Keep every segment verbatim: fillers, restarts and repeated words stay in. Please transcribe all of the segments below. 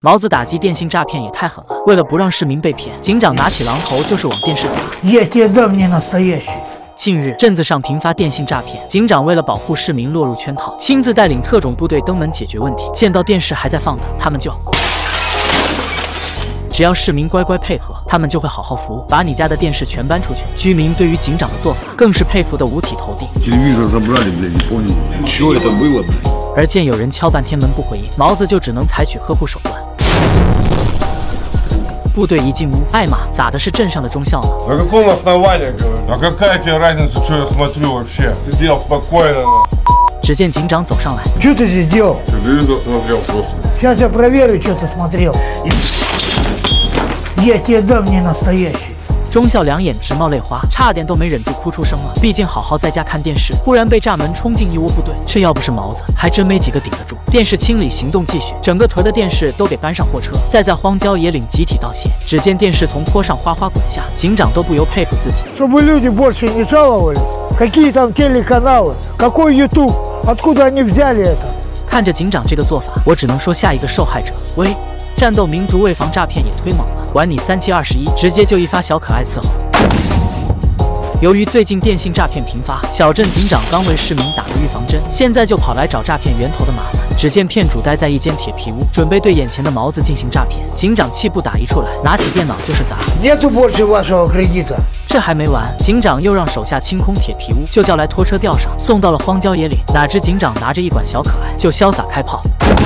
毛子打击电信诈骗也太狠了，为了不让市民被骗，警长拿起榔头就是往电视砸。 Я тебе дам не настоящий。 近日，镇子上频发电信诈骗，警长为了保护市民落入圈套，亲自带领特种部队登门解决问题。见到电视还在放的，他们就只要市民乖乖配合，他们就会好好服务，把你家的电视全搬出去。居民对于警长的做法更是佩服得五体投地。而见有人敲半天门不回应，毛子就只能采取呵护手段。 部队一进屋，挨骂，咋的是镇上的中校呢？ На каком основании, говорю? А какая тебе разница, что я смотрю вообще? Сидел спокойно. 只见警长走上来， Что ты здесь делал? Телевизор смотрел просто. Сейчас я проверю, что ты смотрел. Я тебе дам не настоящий。 中校两眼直冒泪花，差点都没忍住哭出声了。毕竟好好在家看电视，忽然被炸门冲进一窝部队，这要不是毛子，还真没几个顶得住。电视清理行动继续，整个屯的电视都给搬上货车，再在荒郊野岭集体道谢。只见电视从坡上哗哗滚下，警长都不由佩服自己。 Чтобы люди больше не жаловались. Какие там телеканалы? Какой YouTube? Откуда они взяли это? 看着警长这个做法，我只能说下一个受害者。喂，战斗民族为防诈骗也忒猛了。 管你三七二十一，直接就一发小可爱伺候。由于最近电信诈骗频发，小镇警长刚为市民打了预防针，现在就跑来找诈骗源头的麻烦。只见骗主待在一间铁皮屋，准备对眼前的毛子进行诈骗。警长气不打一处来，拿起电脑就是砸。 Нету больше вашего кредита。 这还没完，警长又让手下清空铁皮屋，就叫来拖车吊上，送到了荒郊野岭。哪知警长拿着一管小可爱就潇洒开炮。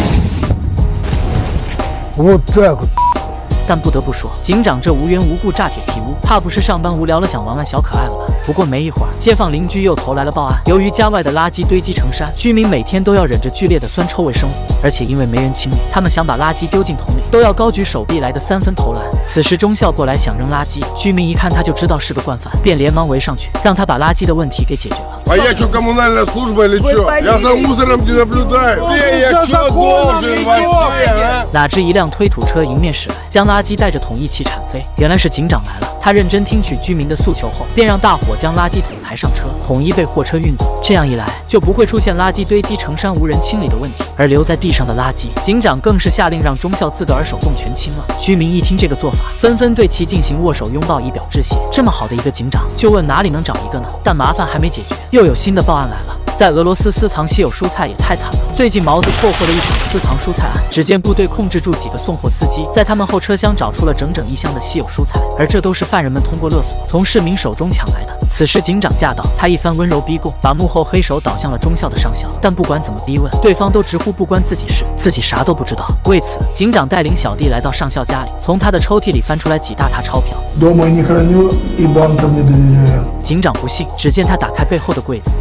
Вот так вот。 但不得不说，警长这无缘无故炸铁皮屋，怕不是上班无聊了想玩玩小可爱了吧？不过没一会儿，街坊邻居又投来了报案。由于家外的垃圾堆积成山，居民每天都要忍着剧烈的酸臭味生活，而且因为没人清理，他们想把垃圾丢进桶里，都要高举手臂来的三分投篮。此时中校过来想扔垃圾，居民一看他就知道是个惯犯，便连忙围上去，让他把垃圾的问题给解决了。 А я что, коммунальная служба или что? Я за мусором не наблюдаю. Я что должен вообще, а? 哪知一辆推土车迎面驶来，将垃圾带着桶一起铲飞。原来是警长来了。他认真听取居民的诉求后，便让大伙将垃圾桶抬上车，统一被货车运走。这样一来，就不会出现垃圾堆积成山无人清理的问题。而留在地上的垃圾，警长更是下令让中校自个儿手动全清了。居民一听这个做法，纷纷对其进行握手拥抱以表致谢。这么好的一个警长，就问哪里能找一个呢？但麻烦还没解决，又有新的报案来了。 在俄罗斯私藏稀有蔬菜也太惨了。最近毛子破获了一场私藏蔬菜案，只见部队控制住几个送货司机，在他们后车厢找出了整整一箱的稀有蔬菜，而这都是犯人们通过勒索从市民手中抢来的。此时警长驾到，他一番温柔逼供，把幕后黑手导向了中校的上校。但不管怎么逼问，对方都直呼不关自己事，自己啥都不知道。为此，警长带领小弟来到上校家里，从他的抽屉里翻出来几大沓钞票。 Дома не храню и банкам не доверяю。 警长不信，只见他打开背后的柜子。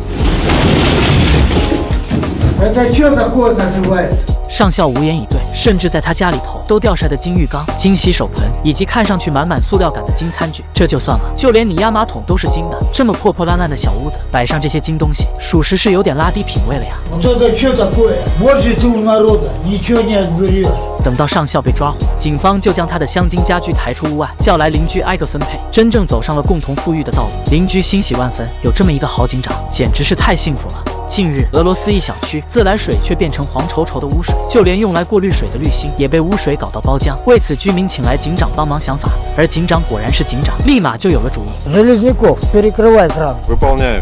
Это что такое называется？ 上校无言以对，甚至在他家里头都吊晒的金浴缸、金洗手盆，以及看上去满满塑料感的金餐具。这就算了，就连你压马桶都是金的，这么破破烂烂的小屋子，摆上这些金东西，属实是有点拉低品味了呀。 Вот это что такое？ Больше ты у народа ничего не отберешь。 等到上校被抓获，警方就将他的镶金家具抬出屋外，叫来邻居挨个分配，真正走上了共同富裕的道路。邻居欣喜万分，有这么一个好警长，简直是太幸福了。 近日，俄罗斯一小区自来水却变成黄稠稠的污水，就连用来过滤水的滤芯也被污水搞到包浆。为此，居民请来警长帮忙想法子，而警长果然是警长，立马就有了主意。 Железняков, перекрывай кран。 Выполняю。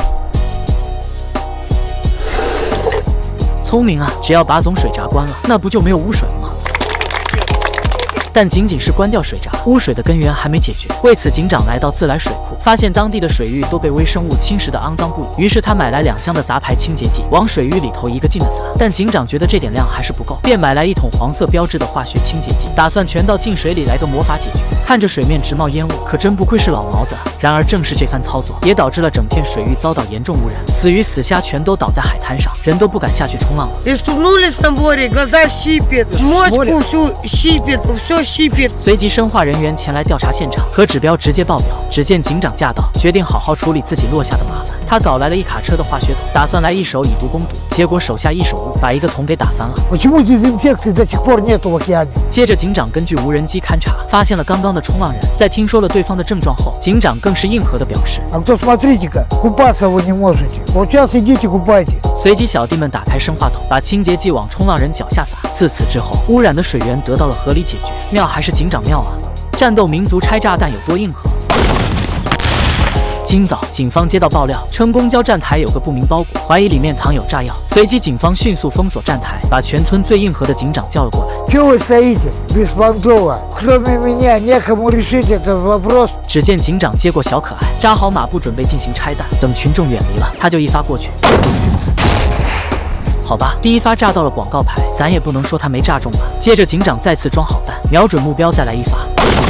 聪明啊，只要把总水闸关了，那不就没有污水了吗？ 但仅仅是关掉水闸，污水的根源还没解决。为此，警长来到自来水库，发现当地的水域都被微生物侵蚀的肮脏不已。于是他买来两箱的杂牌清洁剂，往水域里头一个劲的撒。但警长觉得这点量还是不够，便买来一桶黄色标志的化学清洁剂，打算全倒进水里来个魔法解决。看着水面直冒烟雾，可真不愧是老毛子啊！然而正是这番操作，也导致了整片水域遭到严重污染，死鱼死虾全都倒在海滩上，人都不敢下去冲浪了。 随即，生化人员前来调查现场，可指标直接爆表。只见警长长驾到，决定好好处理自己落下的麻烦。他搞来了一卡车的化学桶，打算来一手以毒攻毒，结果手下一手误，把一个桶给打翻了。 Почему дезинфекции до сих пор нету в океане? 接着，警长根据无人机勘察，发现了刚刚的冲浪人。在听说了对方的症状后，警长更是硬核的表示 А то смотрите-ка, купаться вы не можете. Вот сейчас идите купайтесь. 随即，小弟们打开生化桶，把清洁剂往冲浪人脚下洒。自此之后，污染的水源得到了合理解决。妙还是警长妙啊！战斗民族拆炸弹有多硬核？今早，警方接到爆料，称公交站台有个不明包裹，怀疑里面藏有炸药。随即，警方迅速封锁站台，把全村最硬核的警长叫了过来。 Чего вы стоите? Беспонтово. Кроме меня некому решить этот вопрос. 只见警长接过小可爱，扎好马步，准备进行拆弹。等群众远离了，他就一发过去。好吧，第一发炸到了广告牌，咱也不能说他没炸中吧。接着，警长再次装好弹，瞄准目标再来一发。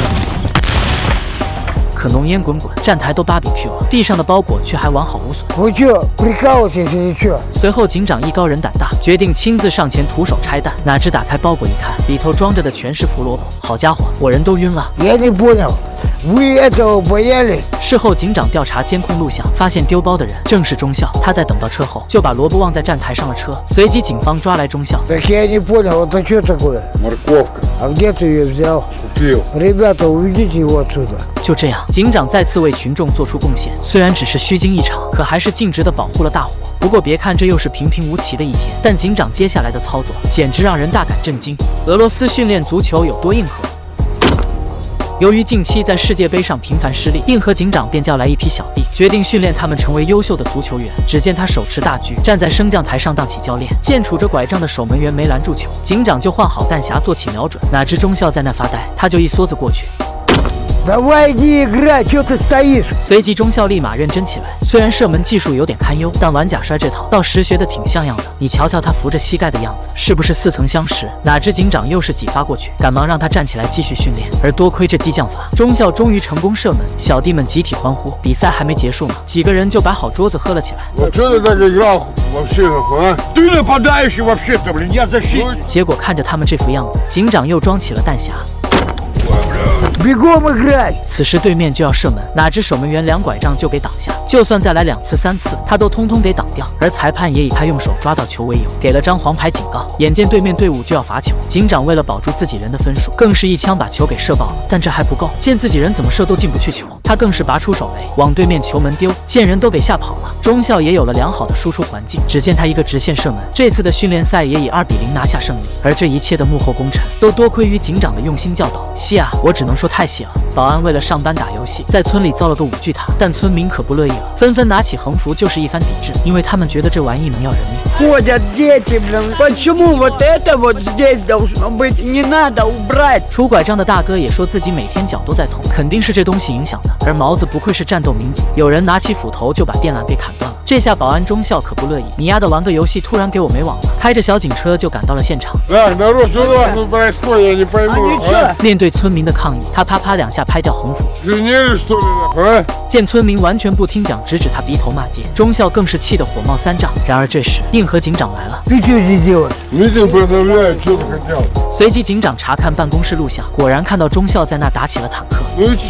可浓烟滚滚，站台都 B B Q 了，地上的包裹却还完好无损。 Вы чё, прикалываетесь или чё? 随后，警长艺高人胆大，决定亲自上前徒手拆弹。哪知打开包裹一看，里头装着的全是胡萝卜。好家伙，我人都晕了。 Я не понял. Вы этого боялись? 事后，警长调查监控录像，发现丢包的人正是中校。他在等到车后，就把萝卜忘在站台上了车。随即，警方抓来中校。 Так я не понял, это что такое? Морковка. А где ты ее взял? Купил. Ребята, уведите его отсюда. 就这样，警长再次为群众做出贡献。虽然只是虚惊一场，可还是尽职的保护了大伙。不过别看这又是平平无奇的一天，但警长接下来的操作简直让人大感震惊。俄罗斯训练足球有多硬核？由于近期在世界杯上频繁失利，硬核警长便叫来一批小弟，决定训练他们成为优秀的足球员。只见他手持大锯，站在升降台上当起教练，见杵着拐杖的守门员没拦住球，警长就换好弹匣做起瞄准。哪知中校在那发呆，他就一梭子过去。 Давай иди играй, чё ты стоишь? 随即中校立马认真起来，虽然射门技术有点堪忧，但玩假摔这套倒实学的挺像样的。你瞧瞧他扶着膝盖的样子，是不是似曾相识？哪知警长又是几发过去，赶忙让他站起来继续训练。而多亏这激将法，中校终于成功射门，小弟们集体欢呼。比赛还没结束呢，几个人就摆好桌子喝了起来。结果看着他们这副样子，警长又装起了弹匣。 Бегом играть! 此时对面就要射门，哪知守门员两拐杖就给挡下，就算再来两次三次，他都通通给挡掉。而裁判也以他用手抓到球为由，给了张黄牌警告。眼见对面队伍就要罚球，警长为了保住自己人的分数，更是一枪把球给射爆了。但这还不够，见自己人怎么射都进不去球，他更是拔出手雷往对面球门丢，见人都给吓跑了。中校也有了良好的输出环境，只见他一个直线射门，这次的训练赛也以二比零拿下胜利。而这一切的幕后功臣，都多亏于警长的用心教导。细啊，我只能说太细了。保安为了上班打游戏，在村里造了个五巨塔，但村民可不乐意了，纷纷拿起横幅就是一番抵制，因为他们觉得这玩意能要人命。 Ходят дети, блин. Почему вот это вот здесь должно быть? Не надо убрать. 拄拐杖的大哥也说自己每天脚都在痛，肯定是这东西影响的。而毛子不愧是战斗民族，有人拿起斧头就把电缆给砍断了。这下保安中校可不乐意，你丫的玩个游戏突然给我没网了，开着小警车就赶到了现场。面对村民的抗议，他啪啪两下拍掉横幅。见村民完全不听讲，直指他鼻头骂街，中校更是气得火冒三丈。然而这时硬核警长来了。随即警长查看办公室录像，果然看到中校在那打起了坦克。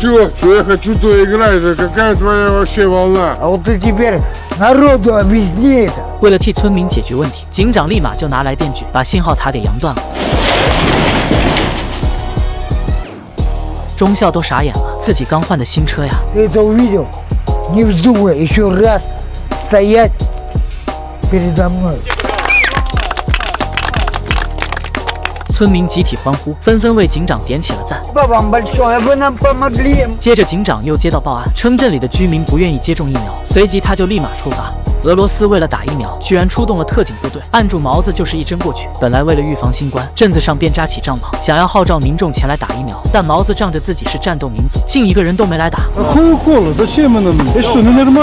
为了替村民解决问题，警长立马就拿来电锯，把信号塔给扬断了。中校都傻眼了，自己刚换的新车呀！村民集体欢呼，纷纷为警长点起了赞。接着，警长又接到报案，称镇里的居民不愿意接种疫苗，随即他就立马出发。俄罗斯为了打疫苗，居然出动了特警部队，按住毛子就是一针过去。本来为了预防新冠，镇子上便扎起帐篷，想要号召民众前来打疫苗，但毛子仗着自己是战斗民族，竟一个人都没来打。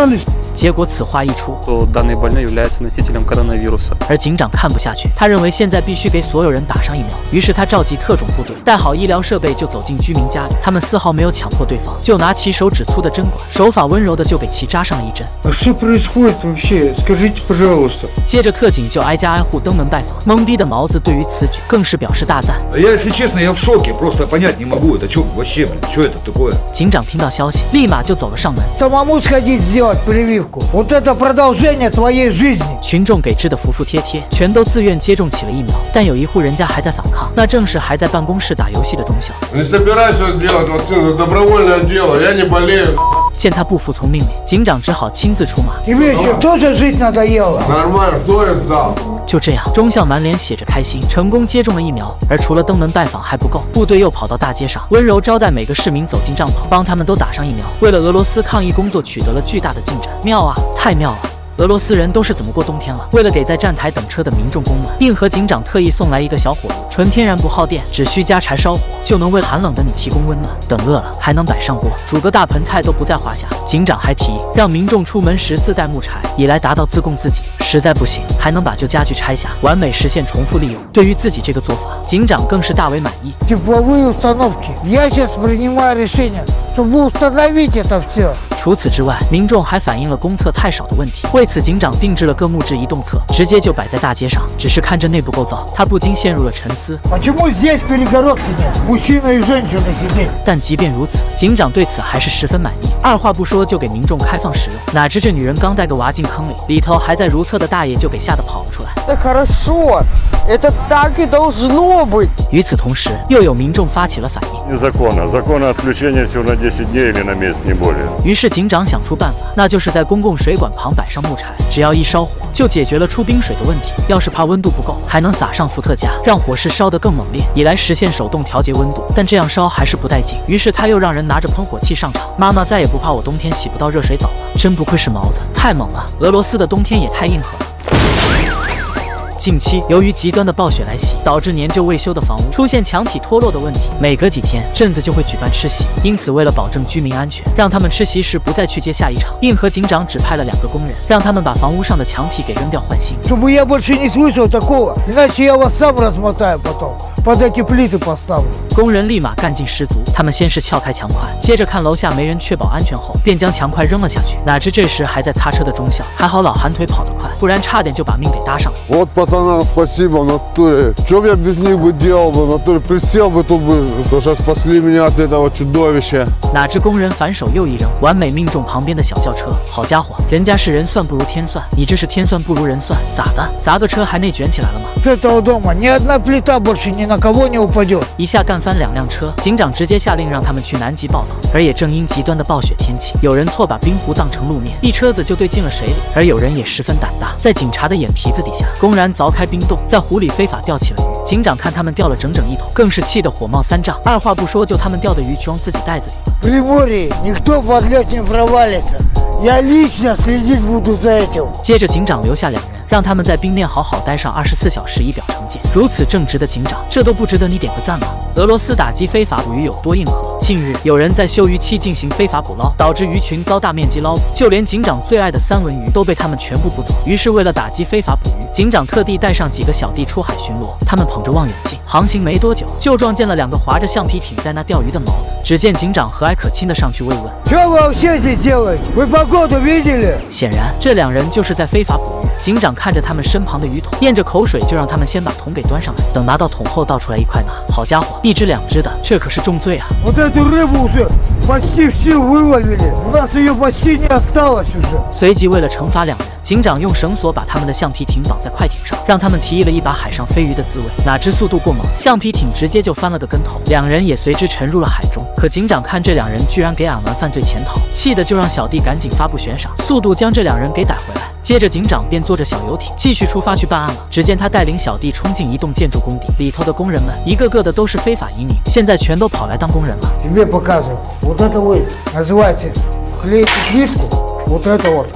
结果此话一出， данный больной является носителем коронавируса。 而警长看不下去，他认为现在必须给所有人打上疫苗，于是他召集特种部队，带好医疗设备就走进居民家里。他们丝毫没有强迫对方，就拿起手指粗的针管，手法温柔的就给其扎上了一针。 Что происходит вообще? Скажите, пожалуйста. 接着特警就挨家挨户登门拜访，懵逼的毛子对于此举更是表示大赞。 Я, если честно, я в шоке, просто понять не могу, это что вообще, блин, что это такое? 警长听到消息，立马就走了上门。 Самому сходить сделать прививку. Вот это продолжение твоей жизни. 群众给治得服服帖帖，全都自愿接种起了疫苗。但有一户人家还在反抗，那正是还在办公室打游戏的中校。 Не собирайся делать вакцину, добровольное дело, я не болею. 见他不服从命令，警长只好亲自出马。 Тебе еще тоже жить надоело. Нормально, кто я сдал? 就这样，中校满脸写着开心，成功接种了疫苗。而除了登门拜访还不够，部队又跑到大街上，温柔招待每个市民走进帐篷，帮他们都打上疫苗。为了俄罗斯抗疫工作取得了巨大的进展，妙啊，太妙了！ 俄罗斯人都是怎么过冬天了？为了给在站台等车的民众供暖，硬核警长特意送来一个小火炉，纯天然不耗电，只需加柴烧火就能为寒冷的你提供温暖。等饿了还能摆上锅，煮个大盆菜都不在话下。警长还提让民众出门时自带木柴，以来达到自供自给。实在不行，还能把旧家具拆下，完美实现重复利用。对于自己这个做法，警长更是大为满意。 Тепловые установки. Я сейчас принимаю решение, чтобы установить это все. 除此之外，民众还反映了公厕太少的问题。为此，警长定制了个木质移动厕，直接就摆在大街上。只是看着内部构造，他不禁陷入了沉思。 Почему здесь перегородки нет? Мужчина и женщина сидеть. 但即便如此，警长对此还是十分满意，二话不说就给民众开放使用。哪知这女人刚带个娃进坑里，里头还在如厕的大爷就给吓得跑了出来。 Это хорошо, это так и должно быть. 与此同时，又有民众发起了反应。 Незаконно. Законно отключение всего на десять дней или на месяц, не более. 于是警长想出办法，那就是在公共水管旁摆上木柴，只要一烧火，就解决了出冰水的问题。要是怕温度不够，还能撒上伏特加，让火势烧得更猛烈，以来实现手动调节温度。但这样烧还是不带劲，于是他又让人拿着喷火器上场。妈妈再也不怕我冬天洗不到热水澡了，真不愧是毛子，太猛了！俄罗斯的冬天也太硬核了。 近期，由于极端的暴雪来袭，导致年久未修的房屋出现墙体脱落的问题。每隔几天，镇子就会举办吃席。因此，为了保证居民安全，让他们吃席时不再去接下一场，硬核警长指派了两个工人，让他们把房屋上的墙体给扔掉换新。 Чтобы я больше не слышал такого, иначе я вас сам размотаю потом. Под эти плиты поставлю. 工人立马干劲十足，他们先是撬开墙块，接着看楼下没人确保安全后，便将墙块扔了下去。哪知这时还在擦车的中校，还好老韩腿跑得快，不然差点就把命给搭上了。 Вот пацанам спасибо, в натуре. Что бы я без них бы делал бы, в натуре присел бы тут бы, что сейчас спасли меня от этого чудовища. 哪知工人反手又一扔，完美命中旁边的小轿车。好家伙，人家是人算不如天算，你这是天算不如人算，咋的？砸个车还内卷起来了吗？ С этого дома ни одна плита больше ни на кого не упадет. 一下干翻两辆车，警长直接下令让他们去南极报道。而也正因极端的暴雪天气，有人错把冰湖当成路面，一车子就对进了水里；而有人也十分胆大，在警察的眼皮子底下公然凿开冰洞，在湖里非法钓起了鱼。警长看他们钓了整整一桶，更是气得火冒三丈，二话不说就他们钓的鱼装自己袋子里。 В Приморье никто под лед не провалится. Я лично следить буду за этим. 接着，警长留下两人，让他们在冰链好好待上二十四小时，以表惩戒。如此正直的警长，这都不值得你点个赞吗？俄罗斯打击非法捕鱼有多硬核？近日，有人在休渔期进行非法捕捞，导致鱼群遭大面积捞捕，就连警长最爱的三文鱼都被他们全部捕走。于是，为了打击非法捕鱼，警长特地带上几个小弟出海巡逻。他们捧着望远镜，航行没多久，就撞见了两个划着橡皮艇在那钓鱼的毛子。只见警长和蔼可亲的上去慰问：“ Что вы вообще здесь делаете? Вы погоду видели？” 显然，这两人就是在非法捕鱼。警长看着他们身旁的鱼桶，咽着口水，就让他们先把桶给端上来。等拿到桶后，倒出来一块拿。好家伙，一只两只的，这可是重罪啊！ Вот эту рыбу уже почти всю выловили. У нас ее почти не осталось уже. 随即，为了惩罚两人，警长用绳索把他们的橡皮艇绑在快艇上，让他们体验了一把海上飞鱼的滋味。哪知速度过猛，橡皮艇直接就翻了个跟头，两人也随之沉入了海中。可警长看这两人居然给俺玩犯罪潜逃，气得就让小弟赶紧发布悬赏，速度将这两人给逮回来。 接着，警长便坐着小游艇继续出发去办案了。只见他带领小弟冲进一栋建筑工地，里头的工人们一个个的都是非法移民，现在全都跑来当工人了。 Тебе показываю. Вот это вы называете клеите плитку. Вот это вот.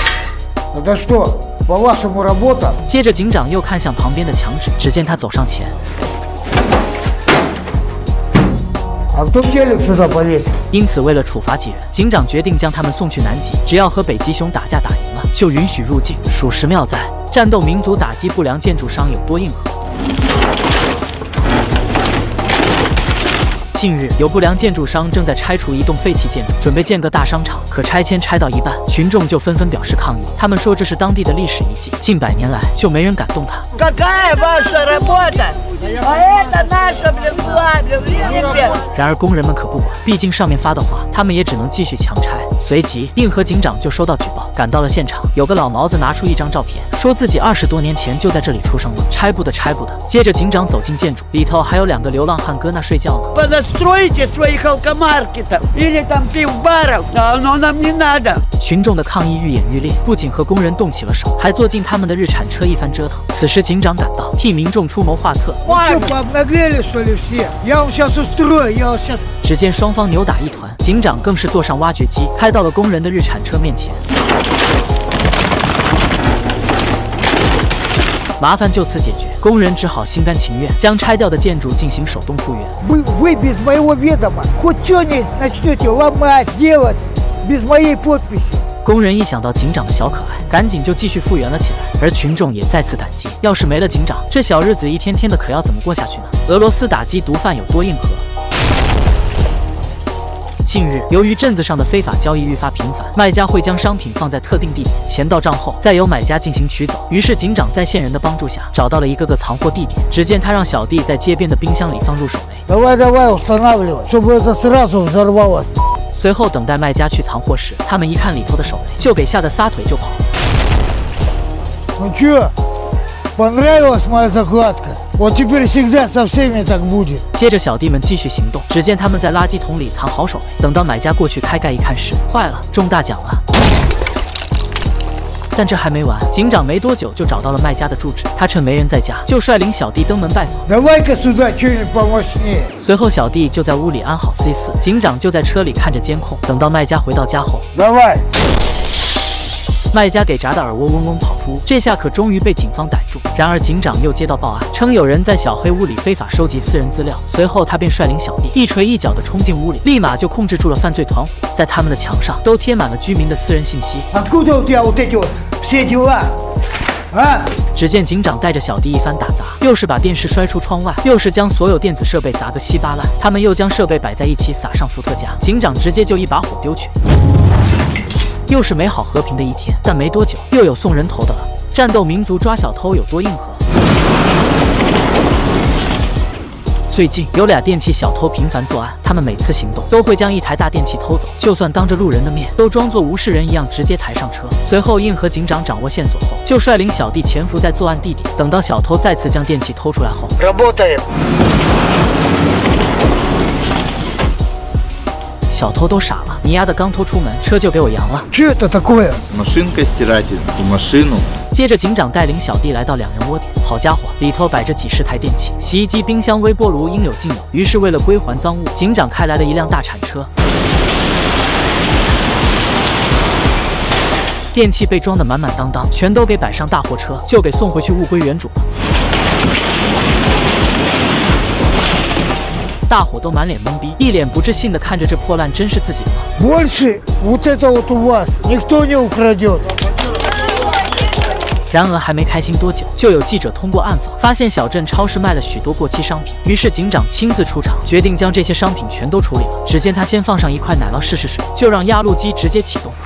Это что? По-вашему работа? 接着，警长又看向旁边的墙纸，只见他走上前。 А кто телек сюда повесил? 因此，为了处罚几人，警长决定将他们送去南极，只要和北极熊打架打赢了，就允许入境。属实妙在，战斗民族打击不良建筑商有多硬核。近日，有不良建筑商正在拆除一栋废弃建筑，准备建个大商场。可拆迁拆到一半，群众就纷纷表示抗议。他们说这是当地的历史遗迹，近百年来就没人敢动它。然而工人们可不管，毕竟上面发的话，他们也只能继续强拆。随即，硬核警长就收到举报，赶到了现场。有个老毛子拿出一张照片，说自己二十多年前就在这里出生了，拆不得拆不得。接着，警长走进建筑，里头还有两个流浪汉搁那睡觉呢。 Стройте своих алкомаркетов или там пивбаров, но нам не надо. 群众的抗议愈演愈烈，不仅和工人动起了手，还坐进他们的日产车一番折腾。此时，警长赶到，替民众出谋划策。 Что, пообнаглели, что ли, все? Я вам сейчас устрою, я вас сейчас... 只见双方扭打一团，警长更是坐上挖掘机，开到了工人的日产车面前。麻烦就此解决，工人只好心甘情愿将拆掉的建筑进行手动复原。 Вы, вы без моего ведома хоть что-нибудь начнете ломать, делать без моей подписи. 工人一想到警长的小可爱，赶紧就继续复原了起来，而群众也再次感激。要是没了警长，这小日子一天天的可要怎么过下去呢？俄罗斯打击毒贩有多硬核？近日，由于镇子上的非法交易愈发频繁，卖家会将商品放在特定地点，钱到账后再由买家进行取走。于是，警长在线人的帮助下找到了一个个藏货地点。只见他让小弟在街边的冰箱里放入手雷。 Давай, давай, устанавливай, чтобы это сразу взорвалось. 随后等待卖家去藏货时，他们一看里头的手雷，就给吓得撒腿就跑。 Ну чё, понравилась моя закладка? Вот теперь всегда со всеми так будет. 接着小弟们继续行动，只见他们在垃圾桶里藏好手雷，等到买家过去开盖一看时，坏了，中大奖了。但这还没完，警长没多久就找到了卖家的住址，他趁没人在家，就率领小弟登门拜访。 Давай-ка сюда что-нибудь помощнее. 随后小弟就在屋里安好 C 四，警长就在车里看着监控。等到卖家回到家后， Давай. 卖家给砸的耳蜗嗡嗡跑出，这下可终于被警方逮住。然而警长又接到报案，称有人在小黑屋里非法收集私人资料。随后他便率领小弟一锤一脚地冲进屋里，立马就控制住了犯罪团伙。在他们的墙上都贴满了居民的私人信息。 Откуда у тебя вот эти вот все дела? А? 只见警长带着小弟一番打砸，又是把电视摔出窗外，又是将所有电子设备砸个稀巴烂。他们又将设备摆在一起，撒上伏特加，警长直接就一把火丢去。又是美好和平的一天，但没多久又有送人头的了。战斗民族抓小偷有多硬核？最近有俩电器小偷频繁作案，他们每次行动都会将一台大电器偷走，就算当着路人的面，都装作无事人一样直接抬上车。随后硬核警长掌握线索后，就率领小弟潜伏在作案地点，等到小偷再次将电器偷出来后， Работаем. 小偷都傻了，你丫的刚偷出门，车就给我扬了。 Что это такое? Машинка стиратель, в машину. 接着警长带领小弟来到两人窝点，好家伙，里头摆着几十台电器，洗衣机、冰箱、微波炉应有尽有。于是为了归还赃物，警长开来了一辆大铲车，电器被装得满满当当，全都给摆上大货车，就给送回去物归原主了。大伙都满脸懵逼，一脸不置信地看着这破烂，真是自己的吗？ Больше вот это вот у вас никто не украдет. 然而还没开心多久，就有记者通过暗访，发现小镇超市卖了许多过期商品。于是警长亲自出场，决定将这些商品全都处理了。只见他先放上一块奶酪试试水，就让压路机直接启动。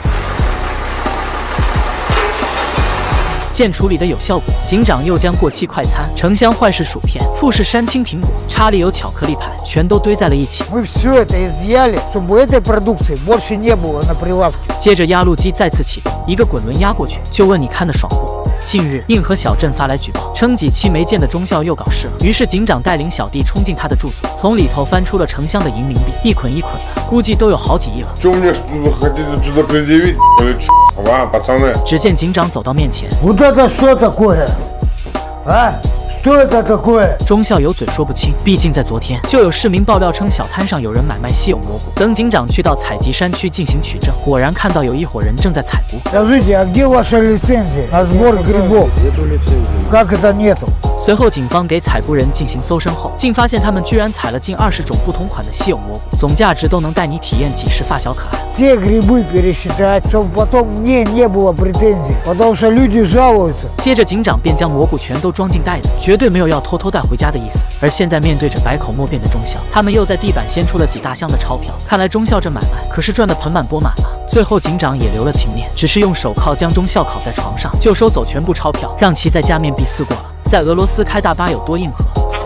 见处理的有效果，警长又将过期快餐、城乡坏事薯片、富士山青苹果、查理有巧克力派全都堆在了一起。 Мы все это изъяли, чтобы этой продукции больше не было на прилавке. 接着压路机再次启动，一个滚轮压过去，就问你看得爽不？近日，硬核小镇发来举报，称几期没见的中校又搞事了。于是警长带领小弟冲进他的住所，从里头翻出了成箱的银冥币，一捆一捆的，估计都有好几亿了。 Что мне что-то хотите что-то предъявить? Или ч***, а, пацаны? 只见警长走到面前， Вот это что такое? А? Что это такое? 中校有嘴说不清，毕竟在昨天就有市民爆料称小摊上有人买卖稀有蘑菇。等警长去到采集山区进行取证，果然看到有一伙人正在采菇。 Скажите, а где ваша лицензия на сбор грибов? Как это нету? 随后，警方给采菇人进行搜身后，竟发现他们居然采了近二十种不同款的稀有蘑菇，总价值都能带你体验几十发小可爱。 Все грибы пересчитать, чтобы потом мне не было претензий, потому что люди жалуются. 接着，警长便将蘑菇全都装进袋子，绝对没有要偷偷带回家的意思。而现在面对着百口莫辩的中校，他们又在地板掀出了几大箱的钞票，看来中校这买卖可是赚得盆满钵满了。最后，警长也留了情面，只是用手铐将中校铐在床上，就收走全部钞票，让其在家面壁思过了。在俄罗斯开大巴有多硬核？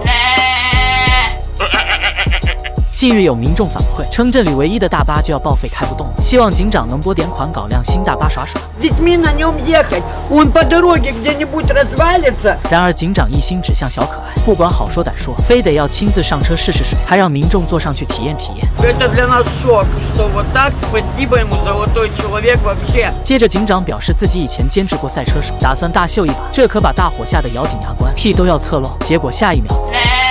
近日有民众反馈称，镇里唯一的大巴就要报废开不动了，希望警长能拨点款搞辆新大巴耍耍。 С детьми на нем ехать, он по дороге где-нибудь развалится. 然而警长一心只向小可爱，不管好说歹说，非得要亲自上车试试水，还让民众坐上去体验体验。 Это для нас шок, что вот так. Спасибо ему, золотой человек вообще. 接着警长表示自己以前兼职过赛车手，打算大秀一把，这可把大伙吓得咬紧牙关，屁都要侧漏。结果下一秒。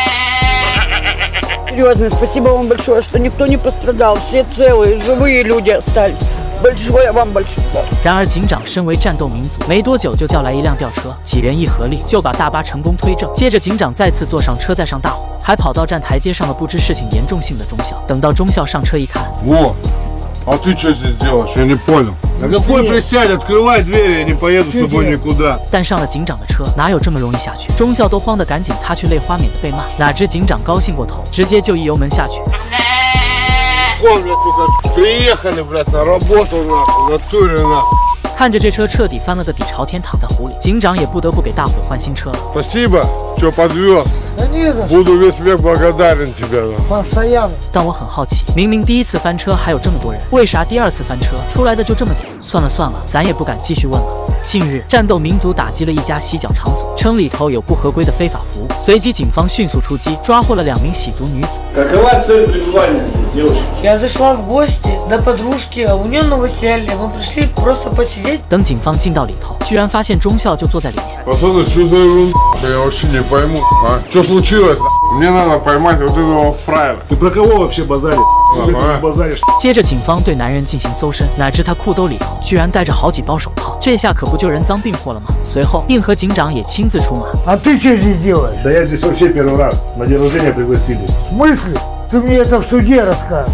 Серьезно, спасибо вам большое, что никто не пострадал, все целые, живые люди остались. Большое вам большое. 然而警长身为战斗民族，没多久就叫来一辆吊车，几人一合力就把大巴成功推正。接着警长再次坐上车，载上大伙，还跑到站台阶上了不知事情严重性的中校。等到中校上车一看， Во, а ты что здесь делаешь? Я не понял. На какой присядь, открывай двери, я не поеду с тобой никуда. 但上了警长的车，哪有这么容易下去？中校都慌得赶紧擦去泪花，免得被骂。哪知警长高兴过头，直接就一油门下去。 Вон, блядь, сука, приехали, блядь, на работу, нахуй, в натуре, нахуй. 看着这车彻底翻了个底朝天，躺在湖里，警长也不得不给大伙换新车了。 Спасибо, что подвез. Да не за что, Буду весь век благодарен тебе, нахуй. постоянно. 但我很好奇，明明第一次翻车还有这么多人，为啥第二次翻车出来的就这么点？算了算了，咱也不敢继续问了。近日，战斗民族打击了一家洗脚场所，称里头有不合规的非法服务。随即，警方迅速出击，抓获了两名洗足女子。 Какова цель пребывания здесь, девушка? Я зашла в гости до подружки, а у нее новоселье. Мы пришли просто посидеть. 等警方进到里头，居然发现中校就坐在里面。 Пацаны, что за ерунда? Я вообще не пойму, а? Что случилось? Мне надо поймать вот этого фраера. Ты про кого вообще базаришь? Ага. Базаришь. 接着，警方对男人进行搜身，哪知他裤兜里头居然带着好几包手套，这下可不就人赃并获了吗？随后，硬核警长也亲自出马。 А ты что здесь делаешь? Да я здесь вообще первый раз. На день рождения пригласили. В смысле? Ты мне это в суде расскажешь.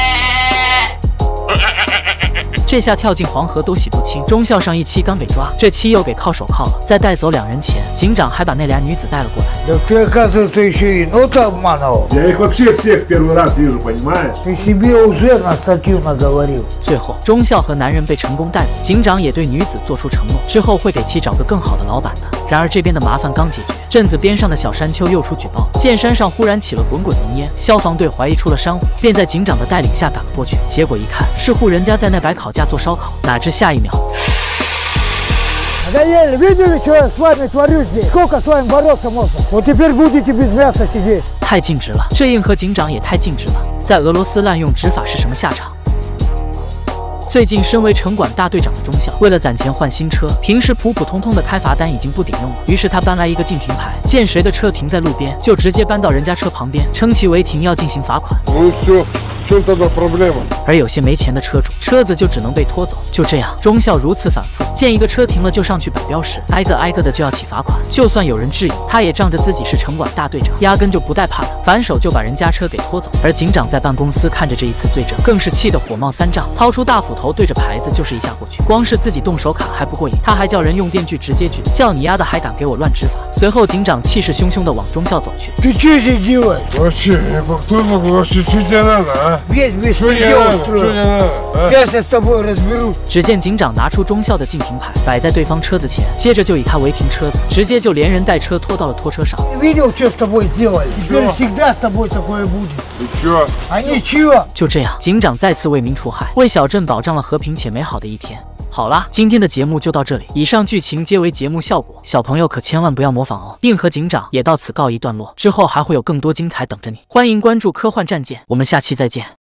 这下跳进黄河都洗不清，中校上一期刚被抓，这期又给铐手铐了。在带走两人前，警长还把那俩女子带了过来。 Да ты, оказывается, еще и нота обманывал. Я их вообще всех первый раз вижу, понимаешь? Ты себе уже на статью наговорил. 最后，中校和男人被成功逮捕，警长也对女子做出承诺，之后会给其找个更好的老板的。然而这边的麻烦刚解决，镇子边上的小山丘又出举报，见山上忽然起了滚滚浓烟，消防队怀疑出了山火，便在警长的带领下赶了过去。结果一看，是户人家在那摆烤架做烧烤，哪知下一秒。 Надоели, видели, что я с вами творю здесь? Сколько с вами бороться можно? Вот теперь будете без мяса сидеть. 太尽职了，这硬核警长也太尽职了。在俄罗斯滥用执法是什么下场？ 最近，身为城管大队长的中校，为了攒钱换新车，平时普普通通的开罚单已经不顶用了。于是他搬来一个禁停牌，见谁的车停在路边，就直接搬到人家车旁边，称其违停要进行罚款。 Ну все, в чем тогда проблема? 而有些没钱的车主，车子就只能被拖走。就这样，中校如此反复，见一个车停了就上去摆标识，挨个挨个的就要起罚款。就算有人质疑，他也仗着自己是城管大队长，压根就不带怕的，反手就把人家车给拖走。而警长在办公司看着这一次罪证，更是气得火冒三丈，掏出大斧头对着牌子就。 就是一下过去，光是自己动手砍还不过瘾，他还叫人用电锯直接锯，叫你丫的还敢给我乱执法！随后，警长气势汹汹地往中校走去。 Ты что здесь делаешь? Вообще, я кто такой? Вообще, что тебе надо, а? Весь без Что тебе надо? Что тебе надо? Сейчас я с тобой разберусь. 只见警长拿出中校的禁停牌，摆在对方车子前，接着就以他违停车子，直接就连人带车拖到了拖车上。 Видел, что с тобой сделали? Теперь всегда с тобой такое будет. Ты чё? А ничего. 就这样，警长再次为民除害，为小镇保障了和平且美好的一天。 好啦，今天的节目就到这里。以上剧情皆为节目效果，小朋友可千万不要模仿哦。硬核警长也到此告一段落，之后还会有更多精彩等着你。欢迎关注科幻战舰，我们下期再见。